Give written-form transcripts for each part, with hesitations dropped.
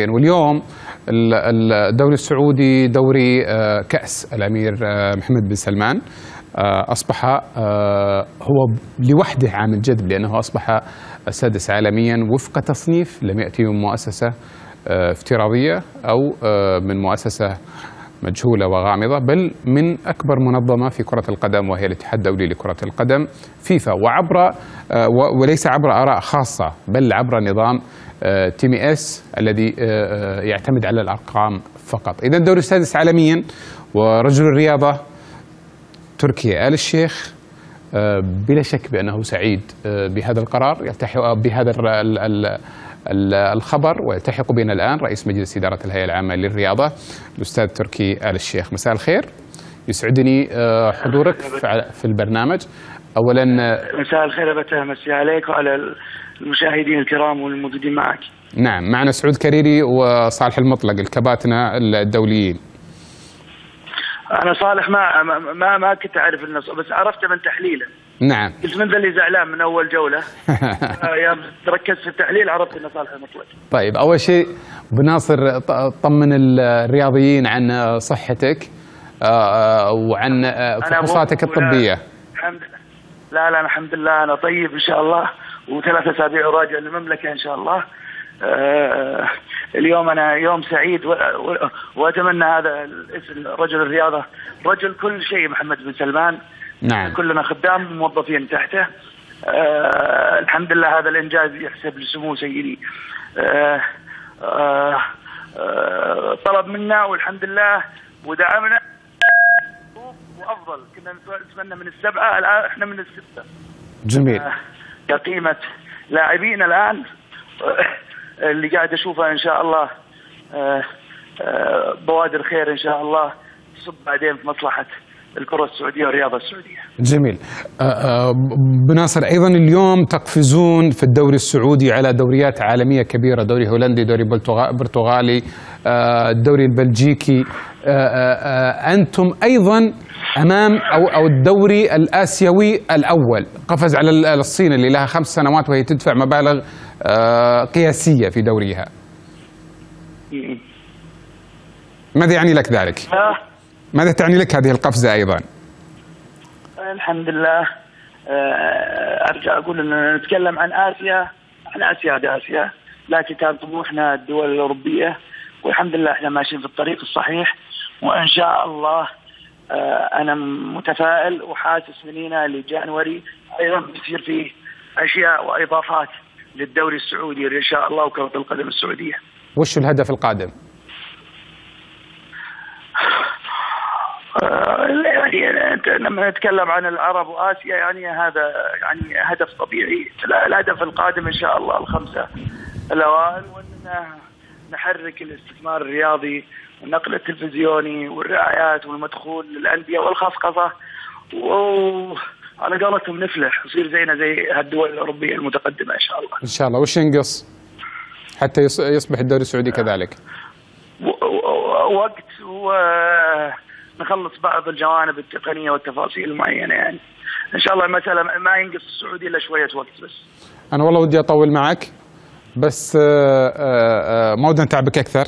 واليوم الدوري السعودي دوري كأس الأمير محمد بن سلمان أصبح هو لوحده عامل جذب، لأنه أصبح السادس عالميا وفق تصنيف لم يأتي من مؤسسة افتراضية أو من مؤسسة مجهولة وغامضة، بل من أكبر منظمة في كرة القدم، وهي الاتحاد الدولي لكرة القدم فيفا، وعبر وليس عبر آراء خاصة، بل عبر نظام TMS الذي يعتمد على الأرقام فقط. إذا الدوري السادس عالميا، ورجل الرياضة تركي آل الشيخ بلا شك بأنه سعيد بهذا القرار، يلتحق بهذا الخبر، ويلتحق بنا الآن رئيس مجلس إدارة الهيئة العامة للرياضة الأستاذ تركي آل الشيخ. مساء الخير، يسعدني حضورك في البرنامج. أولا مساء الخير، أمسي عليك وعلى المشاهدين الكرام والموجودين معك. نعم، معنا سعود كريري وصالح المطلق الكباتنة الدوليين. أنا صالح ما كنت أعرف النص، بس عرفته من تحليله. نعم. قلت من ذا اللي زعلان من أول جولة. يا ركزت في التحليل عرفت أن صالح المطلق. طيب، أول شيء بناصر طمن الرياضيين عن صحتك وعن فحوصاتك الطبية. الحمد لله. لا الحمد لله أنا طيب إن شاء الله، و3 أسابيع وراجع للمملكة إن شاء الله. اليوم أنا يوم سعيد، وأتمنى هذا الاسم رجل الرياضة رجل كل شيء محمد بن سلمان. نعم. كلنا خدام موظفين تحته. الحمد لله هذا الإنجاز يحسب لسمو سيدي. طلب منا والحمد لله ودعمنا وأفضل. كنا نتمنى من 7، الآن إحنا من 6. جميل. كقيمة لاعبين الآن اللي قاعد أشوفها إن شاء الله بوادر خير إن شاء الله تصب بعدين في مصلحة الكرة السعودية والرياضة السعودية. جميل. بناصر، أيضا اليوم تقفزون في الدوري السعودي على دوريات عالمية كبيرة، دوري هولندي، دوري برتغالي، الدوري البلجيكي. أنتم أيضا أمام أو الدوري الآسيوي الأول، قفز على الصين اللي لها 5 سنوات وهي تدفع مبالغ قياسية في دوريها. ماذا يعني لك ذلك؟ ماذا تعني لك هذه القفزة أيضا؟ الحمد لله. أرجع أقول أن نتكلم عن آسيا، هذه آسيا، لكن كان طموحنا الدول الأوروبية، والحمد لله احنا ماشيين في الطريق الصحيح، وإن شاء الله أنا متفائل وحاسس من هنا لجانوري أيضا بيصير فيه أشياء وإضافات للدوري السعودي إن شاء الله وكرة القدم السعودية. وش الهدف القادم؟ يعني أنت لما نتكلم عن العرب وآسيا يعني هذا يعني هدف طبيعي. الهدف القادم إن شاء الله ال5 الأوائل، وأننا نحرك الاستثمار الرياضي والنقل التلفزيوني والرعايات والمدخول للأندية والخصخصة، وعلى قولتهم نفلح وصير زينا زي هالدول الأوروبية المتقدمة إن شاء الله. إن شاء الله. وش ينقص حتى يصبح الدوري السعودي كذلك؟ وقت ونخلص بعض الجوانب التقنية والتفاصيل المعينة، يعني إن شاء الله المسألة ما ينقص السعودي إلا شوية وقت بس. أنا والله ودي أطول معك، بس ما ودنا نتعبك أكثر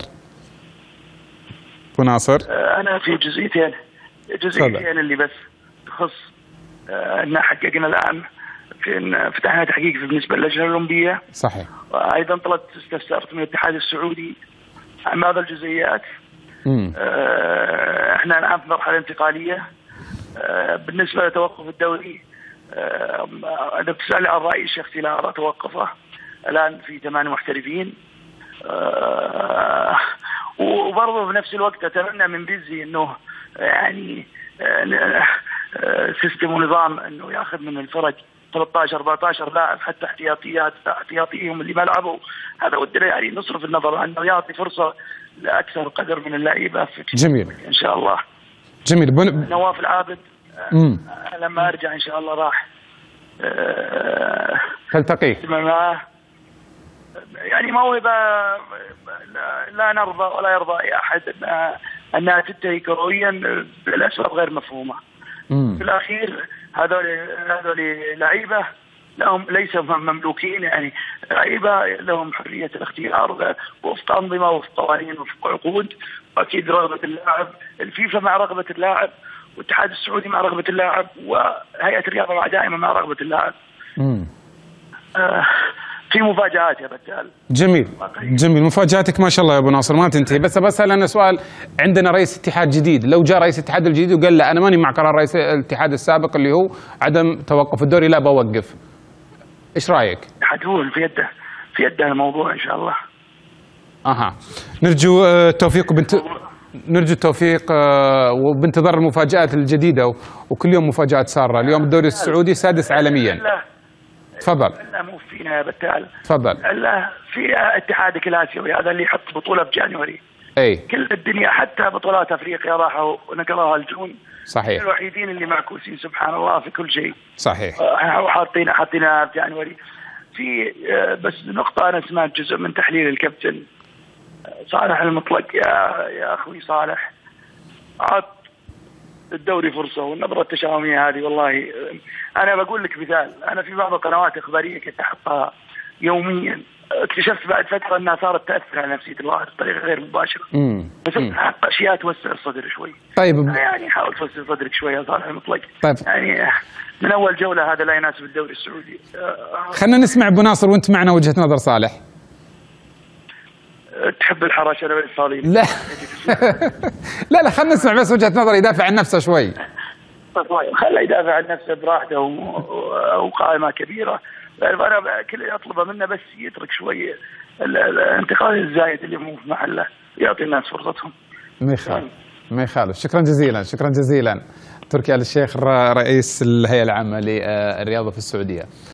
وناصر. أنا في جزئيتين اللي بس تخص أن حققنا الآن في فتحنا تحقيق بالنسبة للجنة الأولمبية. صحيح. وأيضا استفسرت من الاتحاد السعودي عن بعض الجزئيات. احنا الآن في مرحلة انتقالية. بالنسبة لتوقف الدوري، أنا بتسأل عن رأيي الشخصي، لا أرى توقفه. الآن في 8 محترفين، وبرضه في نفس الوقت أتمنى من بيزي إنه يعني سيستم ونظام إنه يأخذ من الفرق 13-14 لاعب حتى احتياطيهم اللي ما لعبوا. هذا ودنا يعني نصرف النظر أنه يعطي فرصة لأكثر قدر من اللعيبة. جميل إن شاء الله. جميل. نواف العابد لما أرجع إن شاء الله راح تلتقي يعني موهبة لا نرضى ولا يرضى أي أحد أنها تنتهي كرويا لأسباب غير مفهومة. في الأخير هذول لعيبة لهم ليس مملوكين، يعني لعيبه لهم حريه الاختيار وفق انظمه وفق قوانين وفق عقود، واكيد رغبه اللاعب، الفيفا مع رغبه اللاعب، والاتحاد السعودي مع رغبه اللاعب، وهيئه الرياضه دائما مع رغبه اللاعب. في مفاجآت يا بتال. جميل جميل، مفاجاتك ما شاء الله يا ابو ناصر ما تنتهي. بس بسأل انا سؤال، عندنا رئيس اتحاد جديد، لو جاء رئيس الاتحاد الجديد وقال لا انا ماني مع قرار رئيس الاتحاد السابق اللي هو عدم توقف الدوري، لا بوقف، ايش رايك؟ هو في يده الموضوع ان شاء الله. نرجو التوفيق نرجو التوفيق وبانتظار المفاجآت الجديدة، وكل يوم مفاجآت سارة. اليوم الدوري السعودي سادس عالميا. تفضل. لا مو فينا يا بتال. تفضل. لا في اتحادك الاسيوي هذا اللي يحط بطولة بجانوري. اي كل الدنيا حتى بطولات افريقيا راحوا ونقلوها الجون. صحيح. الوحيدين اللي معكوسين سبحان الله في كل شيء. صحيح. حاطينها بجانوري. في بس نقطة أنا سمعت جزء من تحليل الكابتن صالح المطلق يا أخوي صالح، عط الدوري فرصة، والنبرة التشاؤمية هذه والله أنا بقول لك مثال، أنا في بعض القنوات الإخبارية كنت أحطها يوميا، اكتشفت بعد فترة أنها صارت تأثر على نفسية الواحد بطريقة غير مباشرة. بس أحط أشياء توسع الصدر شوي. طيب يعني حاول توسع صدرك شوي يا صالح المطلق. طيب يعني من أول جولة هذا لا يناسب الدوري السعودي. خلنا نسمع أبو ناصر وأنت معنا وجهة نظر صالح. تحب الحرش انا فاضي؟ لا لا خلينا نسمع بس وجهة نظر يدافع عن نفسه شوي. طيب خليه يدافع عن نفسه براحته وقائمة كبيرة. انا كل اللي اطلبه منه بس يترك شوي الانتقاد الزايد اللي مو في محله، يعطي الناس فرصتهم. ما يخالف. شكرا جزيلا شكرا جزيلا. تركي آل الشيخ رئيس الهيئة العامة للرياضة في السعودية.